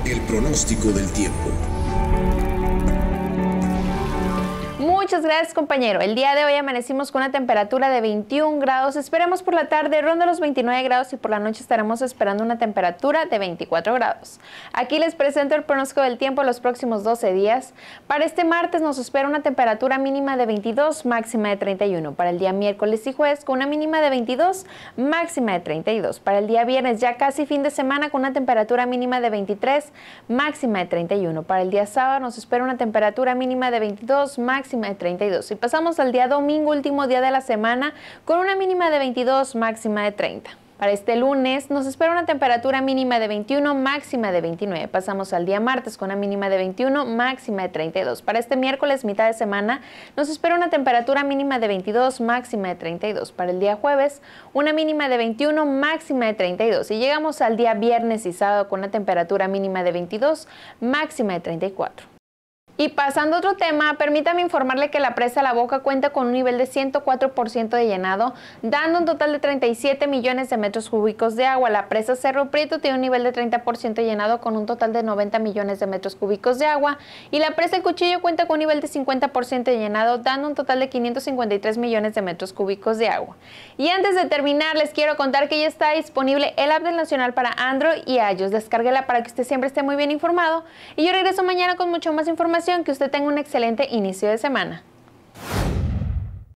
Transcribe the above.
El pronóstico del tiempo. Muchas gracias, compañero. El día de hoy amanecimos con una temperatura de 21 grados. Esperemos por la tarde ronda los 29 grados y por la noche estaremos esperando una temperatura de 24 grados. Aquí les presento el pronóstico del tiempo los próximos 12 días. Para este martes nos espera una temperatura mínima de 22, máxima de 31. Para el día miércoles y jueves con una mínima de 22, máxima de 32. Para el día viernes ya casi fin de semana con una temperatura mínima de 23, máxima de 31. Para el día sábado nos espera una temperatura mínima de 22, máxima de 32. Y pasamos al día domingo, último día de la semana, con una mínima de 22, máxima de 30. Para este lunes nos espera una temperatura mínima de 21, máxima de 29. Pasamos al día martes con una mínima de 21, máxima de 32. Para este miércoles, mitad de semana, nos espera una temperatura mínima de 22, máxima de 32. Para el día jueves, una mínima de 21, máxima de 32. Y llegamos al día viernes y sábado con una temperatura mínima de 22, máxima de 34. Y pasando a otro tema, permítame informarle que la presa La Boca cuenta con un nivel de 104% de llenado, dando un total de 37 millones de metros cúbicos de agua. La presa Cerro Prieto tiene un nivel de 30% llenado con un total de 90 millones de metros cúbicos de agua. Y la presa El Cuchillo cuenta con un nivel de 50% de llenado, dando un total de 553 millones de metros cúbicos de agua. Y antes de terminar, les quiero contar que ya está disponible el app del Nacional para Android y iOS. Descárguela para que usted siempre esté muy bien informado. Y yo regreso mañana con mucho más información. Que usted tenga un excelente inicio de semana.